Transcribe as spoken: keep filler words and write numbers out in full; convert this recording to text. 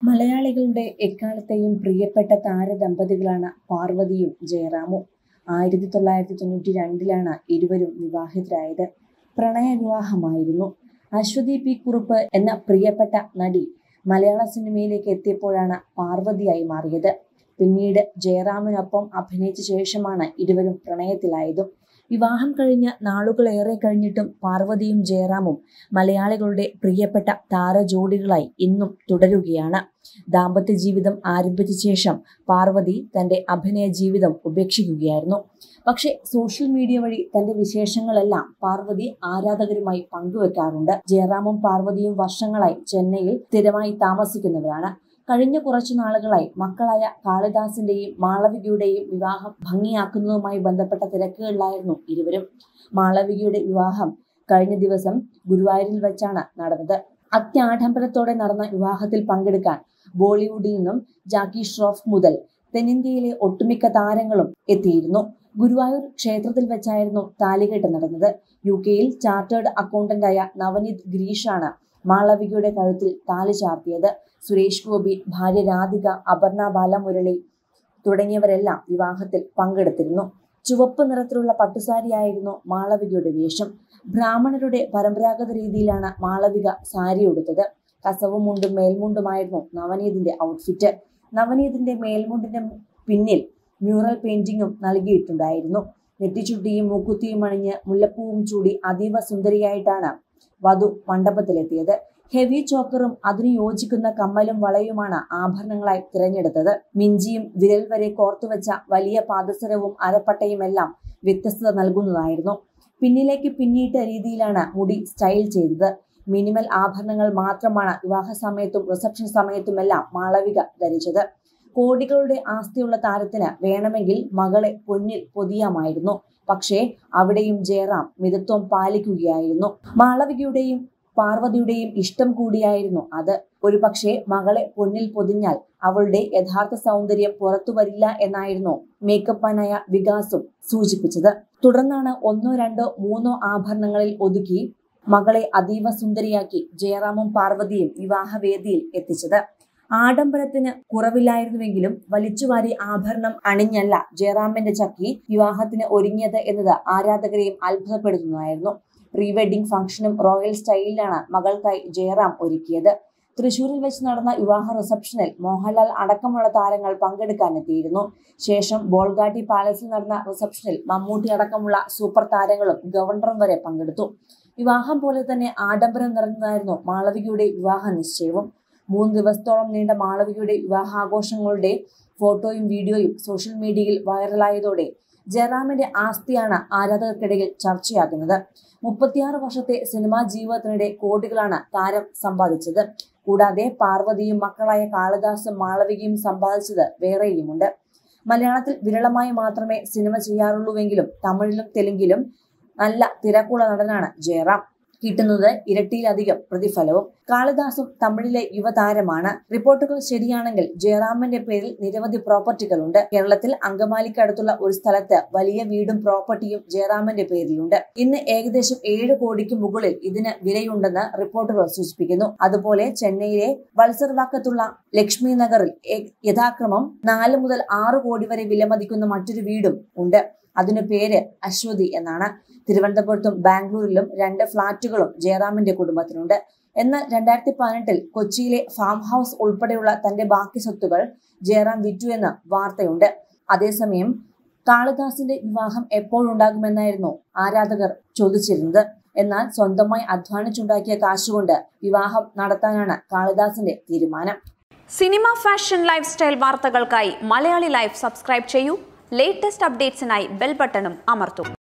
മലയാളികളുടെ എക്കാലത്തെയും പ്രിയപ്പെട്ട താരദമ്പതികളാണ് പാർവതിയും ജയറാമും. ആയിരത്തി തൊള്ളായിരത്തി തൊണ്ണൂറ്റി രണ്ടിലാണ് ഇരുവരും വിവാഹിതരായത്. പ്രണയ വിവാഹമായിരുന്നു. അശ്വതി പി കുറുപ്പ് എന്ന പ്രിയപ്പെട്ട നടി മലയാള സിനിമയിലേക്ക് എത്തിയപ്പോഴാണ് പാർവതിയായി മാറിയത്. പിന്നീട് ജയറാമിനൊപ്പം അഭിനയിച്ച ശേഷമാണ് ഇരുവരും പ്രണയത്തിലായതും. വിവാഹം കഴിഞ്ഞ് നാളുകളേറെ കഴിഞ്ഞിട്ടും പാർവതിയും ജയറാമും മലയാളികളുടെ പ്രിയപ്പെട്ട താരജോഡികളായി ഇന്നും തുടരുകയാണ്. ദാമ്പത്യ ജീവിതം ആരംഭിച്ച ശേഷം പാർവതി തന്റെ അഭിനയ ജീവിതം ഉപേക്ഷിക്കുകയായിരുന്നു. പക്ഷേ സോഷ്യൽ മീഡിയ വഴി തന്റെ വിശേഷങ്ങളെല്ലാം പാർവതി ആരാധകരുമായി പങ്കുവെക്കാറുണ്ട്. ജയറാമും പാർവതിയും വർഷങ്ങളായി ചെന്നൈയിൽ സ്ഥിരമായി താമസിക്കുന്നവരാണ്. കഴിഞ്ഞ കുറച്ചു നാളുകളായി മക്കളായ കാളിദാസിന്റെയും മാളവികയുടെയും വിവാഹം ഭംഗിയാക്കുന്നതുമായി ബന്ധപ്പെട്ട തിരക്കുകളിലായിരുന്നു ഇരുവരും. മാളവികയുടെ വിവാഹം കഴിഞ്ഞ ദിവസം ഗുരുവായൂരിൽ വെച്ചാണ് നടന്നത്. അത്യാഡംബരത്തോടെ നടന്ന വിവാഹത്തിൽ പങ്കെടുക്കാൻ ബോളിവുഡിൽ നിന്നും ജാക്കി ഷ്രോഫ് മുതൽ തെന്നിന്ത്യയിലെ ഒട്ടുമിക്ക താരങ്ങളും എത്തിയിരുന്നു. ഗുരുവായൂർ ക്ഷേത്രത്തിൽ വെച്ചായിരുന്നു താലികെട്ട് നടന്നത്. യു കെയിൽ ചാർട്ടേഡ് അക്കൗണ്ടന്റായ നവനീത് ഗിരീഷാണ് മാളവികയുടെ കഴുത്തിൽ താലി ചാർത്തിയത്. സുരേഷ് ഗോപി, ഭാര്യ രാധിക, അപർണ ബാലമുരളി തുടങ്ങിയവരെല്ലാം വിവാഹത്തിൽ പങ്കെടുത്തിരുന്നു. ചുവപ്പ് നിറത്തിലുള്ള പട്ടുസാരിയായിരുന്നു മാളവികയുടെ വേഷം. ബ്രാഹ്മണരുടെ പരമ്പരാഗത രീതിയിലാണ് മാളവിക സാരി ഉടുത്തത്. കസവും മുണ്ടും മേൽമുണ്ടുമായിരുന്നു നവനീതിന്റെ ഔട്ട്ഫിറ്റ്. നവനീതിന്റെ മേൽമുണ്ടിന്റെ പിന്നിൽ മ്യൂറൽ പെയിന്റിങ്ങും നൽകിയിട്ടുണ്ടായിരുന്നു. നെറ്റിച്ചുട്ടിയും മൂക്കുത്തിയും അണിഞ്ഞ് മുല്ലപ്പൂവും ചൂടി അതീവ സുന്ദരിയായിട്ടാണ് വധു മണ്ഡപത്തിലെത്തിയത്. ഹെവി ചോക്കറും അതിനു യോജിക്കുന്ന കമ്മലും വളയുമാണ് ആഭരണങ്ങളായി തിരഞ്ഞെടുത്തത്. മിഞ്ചിയും വിരൽ വരെ കോർത്തുവെച്ച വലിയ പാദസരവും അരപ്പട്ടയുമെല്ലാം വ്യത്യസ്തത നൽകുന്നതായിരുന്നു. പിന്നിലേക്ക് പിന്നിയിട്ട രീതിയിലാണ് മുടി സ്റ്റൈൽ ചെയ്തത്. മിനിമൽ ആഭരണങ്ങൾ മാത്രമാണ് വിവാഹ സമയത്തും റിസപ്ഷൻ സമയത്തുമെല്ലാം മാളവിക ധരിച്ചത്. കോടികളുടെ ആസ്തിയുള്ള താരത്തിന് വേണമെങ്കിൽ മകളെ പൊന്നിൽ പൊതിയാമായിരുന്നു. പക്ഷേ അവിടെയും ജയറാം മിതത്വം പാലിക്കുകയായിരുന്നു. മാളവികയുടെയും പാർവതിയുടെയും ഇഷ്ടം കൂടിയായിരുന്നു അത്. ഒരു പക്ഷേ മകളെ പൊന്നിൽ പൊതിഞ്ഞാൽ അവളുടെ യഥാർത്ഥ സൗന്ദര്യം പുറത്തു വരില്ല എന്നായിരുന്നു മേക്കപ്പ് മാനായ വികാസും സൂചിപ്പിച്ചത്. തുടർന്നാണ് ഒന്നോ രണ്ടോ മൂന്നോ ആഭരണങ്ങളിൽ ഒതുക്കി മകളെ അതീവ സുന്ദരിയാക്കി ജയറാമും പാർവതിയും വിവാഹവേദിയിൽ എത്തിച്ചത്. ആഡംബരത്തിന് കുറവില്ലായിരുന്നുവെങ്കിലും വലിച്ചുവാരി ആഭരണം അണിഞ്ഞല്ല ജയറാമിന്റെ ചക്കി വിവാഹത്തിന് ഒരുങ്ങിയത് എന്നത് ആരാധകരെയും അത്ഭുതപ്പെടുത്തുന്നതായിരുന്നു. പ്രീ വെഡിംഗ് ഫംഗ്ഷനും റോയൽ സ്റ്റൈലിലാണ് മകൾക്കായി ജയറാം ഒരുക്കിയത്. തൃശൂരിൽ വെച്ച് നടന്ന വിവാഹ റിസപ്ഷനിൽ മോഹൻലാൽ അടക്കമുള്ള താരങ്ങൾ പങ്കെടുക്കാനെത്തിയിരുന്നു. ശേഷം ബോൾഗാട്ടി പാലസിൽ നടന്ന റിസപ്ഷനിൽ മമ്മൂട്ടി അടക്കമുള്ള സൂപ്പർ താരങ്ങളും ഗവർണറും വരെ പങ്കെടുത്തു. വിവാഹം പോലെ തന്നെ ആഡംബരം നിറഞ്ഞതായിരുന്നു മാളവികയുടെ വിവാഹ നിശ്ചയവും. മൂന്ന് ദിവസത്തോളം നീണ്ട മാളവികയുടെ വിവാഹാഘോഷങ്ങളുടെ ഫോട്ടോയും വീഡിയോയും സോഷ്യൽ മീഡിയയിൽ വൈറലായതോടെ ജയറാമിന്റെ ആസ്തിയാണ് ആരാധകർക്കിടയിൽ ചർച്ചയാകുന്നത്. മുപ്പത്തിയാറ് വർഷത്തെ സിനിമാ ജീവിതത്തിനിടെ കോടികളാണ് താരം സമ്പാദിച്ചത്. കൂടാതെ പാർവതിയും മക്കളായ കാളിദാസും മാളവികയും സമ്പാദിച്ചത് വേറെയുമുണ്ട്. മലയാളത്തിൽ വിരളമായി മാത്രമേ സിനിമ ചെയ്യാറുള്ളൂവെങ്കിലും തമിഴിലും തെലുങ്കിലും നല്ല തിരക്കുള്ള നടനാണ് ജയറാം. കിട്ടുന്നത് ഇരട്ടിയിലധികം പ്രതിഫലവും. കാളിദാസും തമിഴിലെ യുവതാരമാണ്. റിപ്പോർട്ടുകൾ ശരിയാണെങ്കിൽ ജയറാമിന്റെ പേരിൽ നിരവധി പ്രോപ്പർട്ടികളുണ്ട്. കേരളത്തിൽ അങ്കമാലിക്കടുത്തുള്ള ഒരു സ്ഥലത്ത് വലിയ വീടും പ്രോപ്പർട്ടിയും ജയറാമിന്റെ പേരിലുണ്ട്. ഇന്ന് ഏകദേശം ഏഴ് കോടിക്ക് മുകളിൽ ഇതിന് വിലയുണ്ടെന്ന് റിപ്പോർട്ടുകൾ സൂചിപ്പിക്കുന്നു. അതുപോലെ ചെന്നൈയിലെ വത്സർവാക്കത്തുള്ള ലക്ഷ്മി നഗറിൽ യഥാക്രമം നാല് മുതൽ ആറ് കോടി വരെ വിലമതിക്കുന്ന മറ്റൊരു വീടും ഉണ്ട്. അതിനു പേര് അശ്വതി എന്നാണ്. തിരുവനന്തപുരത്തും ബാംഗ്ലൂരിലും രണ്ട് ഫ്ളാറ്റുകളും ജയറാമിന്റെ കുടുംബത്തിനുണ്ട്. എന്നാൽ രണ്ടായിരത്തി പതിനെട്ടിൽ കൊച്ചിയിലെ ഫാം ഹൗസ് ഉൾപ്പെടെയുള്ള തന്റെ ബാക്കി സ്വത്തുകൾ ജയറാം വിറ്റു എന്ന വാർത്തയുണ്ട്. അതേസമയം കാളിദാസിന്റെ വിവാഹം എപ്പോഴുണ്ടാകുമെന്നായിരുന്നു ആരാധകർ ചോദിച്ചിരുന്നത്. എന്നാൽ സ്വന്തമായി അധ്വാനിച്ചുണ്ടാക്കിയ കാശുകൊണ്ട് വിവാഹം നടത്താനാണ് കാളിദാസിന്റെ തീരുമാനം. സിനിമ, ഫാഷൻ, ലൈഫ് സ്റ്റൈൽ വാർത്തകൾക്കായി മലയാളി ലൈഫ് സബ്സ്ക്രൈബ് ചെയ്യൂ. ലേറ്റസ്റ്റ് അപ്ഡേറ്റ്സിനായി ബെൽ ബട്ടണും അമർത്തൂ.